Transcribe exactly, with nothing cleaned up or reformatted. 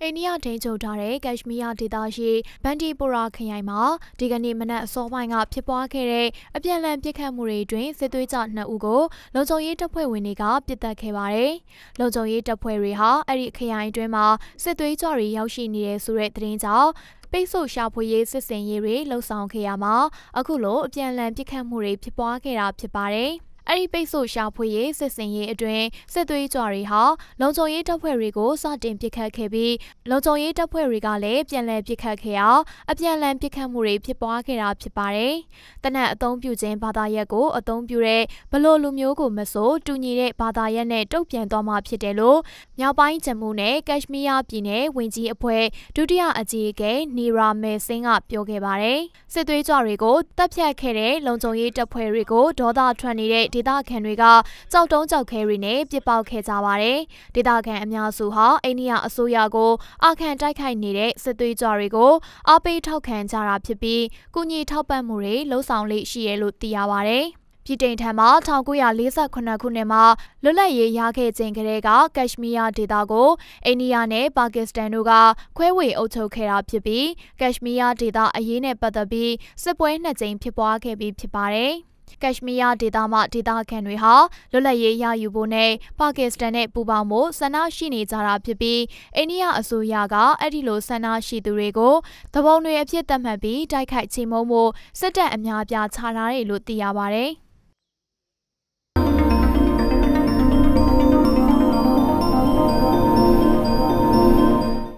အိန္ဒိယထိန်းချုပ်ထားတဲ့ကက်ရှ်မီးယားဒေသရှိဘန်ဒီပိုရာခရိုင်မှာဒီကနေ့မနက်အစောပိုင်းကဖြစ်ပွားခဲ့တဲ့အပြန်အလှန်ပစ်ခတ်မှုတွေအတွင်းစစ်သွေးကြနှစ်ဦးကိုလုံခြုံရေးတပ်ဖွဲ့ဝင်တွေကပစ်တက်ခဲ့ပါတယ်။လုံခြုံရေးတပ်ဖွဲ့တွေဟာအဲ့ဒီခရိုင်အတွင်းမှာစစ်သွေးကြွတွေရောက်ရှိနေတဲ့ဆိုတဲ့သတင်းကြောင့်ပိတ်ဆို့ရှာဖွေရေးစစ်စင်ရေးတွေလှုပ်ဆောင်ခဲ့ရမှာအခုလိုအပြန်အလှန်ပစ်ခတ်မှုတွေဖြစ်ပွားခဲ့တာဖြစ်ပါတယ်။အဲ့ဒီပိတ်ဆို့ရှာဖွေရေးစစ်စင်ရေးအတွင်းစစ်သွေးကြွတွေဟာလုံခြုံရေးတပ်ဖွဲ့တွေကိုစတင်ပစ်ခတ်ခဲ့ပြီးလုံခြုံရေးတပ်ဖွဲ့တွေကလည်းပြန်လည်ပစ်ခတ်ခဲ့အောင်အပြန်အလှန်ပစ်ခတ်မှုတွေဖြစ်ပွားခဲ့တာဖြစ်ပါတယ်။တနက်အုံပြုခြင်းဘာသာရပ်ကိုအသုံးပြုတဲ့ဘလို့လူမျိုးကိုမဆိုတူညီတဲ့ဘာသာရပ်နဲ့တုံ့ပြန်သွားမှာဖြစ်တယ်လို့မြောက်ပိုင်းဂျမူးနဲ့ကက်ရှ်မီးယားပြည်နယ်ဝန်ကြီးအဖွဲ့ဒုတိယအကြီးအကဲနီရာမဲဆင်းကပြောခဲ့ပါတယ်။စစ်သွေးကြွတွေကိုတပ်ဖြတ်ခဲ့တဲ့လုံခြုံရေးတပ်ဖွဲ့တွေကိုဒေါသထွက်နေတဲ့ဒေသခံတွေကကြောက်တုံးကြောက်ခဲတွေနဲ့ပြစ်ပေါက်ခဲ့ကြပါတယ်။ဒေသခံအများစုဟာအိန္ဒိယအစိုးရကိုအာခံတိုက်ခိုက်နေတဲ့စစ်သွေးကြွတွေကိုအားပေးထောက်ခံကြတာဖြစ်ပြီးကုညီထောက်ပံ့မှုတွေလှုံ့ဆော်လေးရှိရလို့သိရပါတယ်။ပြည်တိန်ထံမှာ၁၉၄၇ခုနှစ်မှာလွတ်လပ်ရေးရခဲ့ခြင်းကလေးကကက်ရှ်မီးယားဒေသကိုအိန္ဒိယနဲ့ပါကစ္စတန်တို့ကခွဲဝေအုပ်ချုပ်ခဲ့တာဖြစ်ပြီးကက်ရှ်မီးယားဒေသအရေးနဲ့ပတ်သက်ပြီးစစ်ပွဲနှစ်ကြိမ်ဖြစ်ပွားခဲ့ပြီးဖြစ်ပါတယ်။ကက်ရှ်မီးယားဒေသမှဒေသခံတွေဟာလွတ်လပ်ရေးရယူဖို့နဲ့ပါကစ္စတန်နဲ့ပူးပေါင်းဖို့ဆန္ဒရှိနေကြတာဖြစ်ပြီးအိန္ဒိယအစိုးရကအဲ့ဒီလိုဆန္ဒရှိသူတွေကိုသဘုံတွေအဖြစ်သတ်မှတ်ပြီးတိုက်ခိုက်ချေမှုန်းဖို့စစ်တပ်အများပြားချထားတယ်လို့သိရပါတယ်။